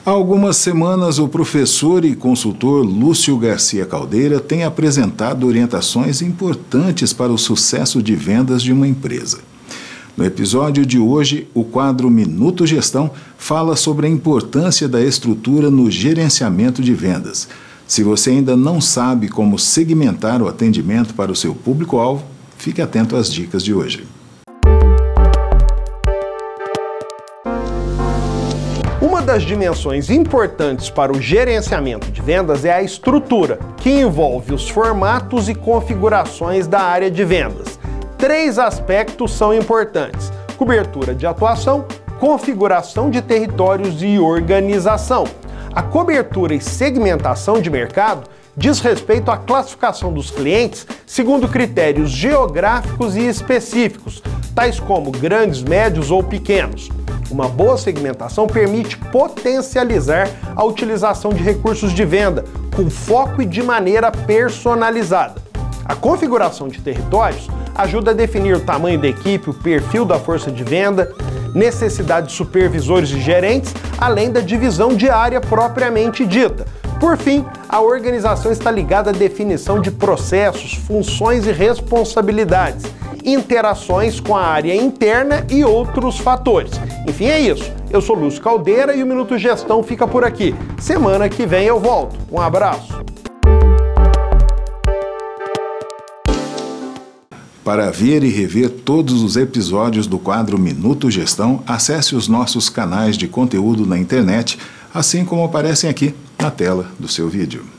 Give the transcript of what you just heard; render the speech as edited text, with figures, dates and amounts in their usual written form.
Há algumas semanas, o professor e consultor Lúcio Garcia Caldeira tem apresentado orientações importantes para o sucesso de vendas de uma empresa. No episódio de hoje, o quadro Minuto Gestão fala sobre a importância da estrutura no gerenciamento de vendas. Se você ainda não sabe como segmentar o atendimento para o seu público-alvo, fique atento às dicas de hoje. Uma das dimensões importantes para o gerenciamento de vendas é a estrutura, que envolve os formatos e configurações da área de vendas. 3 aspectos são importantes: cobertura de atuação, configuração de territórios e organização. A cobertura e segmentação de mercado diz respeito à classificação dos clientes segundo critérios geográficos e específicos, tais como grandes, médios ou pequenos. Uma boa segmentação permite potencializar a utilização de recursos de venda com foco e de maneira personalizada. A configuração de territórios ajuda a definir o tamanho da equipe, o perfil da força de venda, necessidade de supervisores e gerentes, além da divisão de área propriamente dita. Por fim, a organização está ligada à definição de processos, funções e responsabilidades, interações com a área interna e outros fatores. Enfim, é isso. Eu sou Lúcio Caldeira e o Minuto Gestão fica por aqui. Semana que vem eu volto. Um abraço. Para ver e rever todos os episódios do quadro Minuto Gestão, acesse os nossos canais de conteúdo na internet, assim como aparecem aqui na tela do seu vídeo.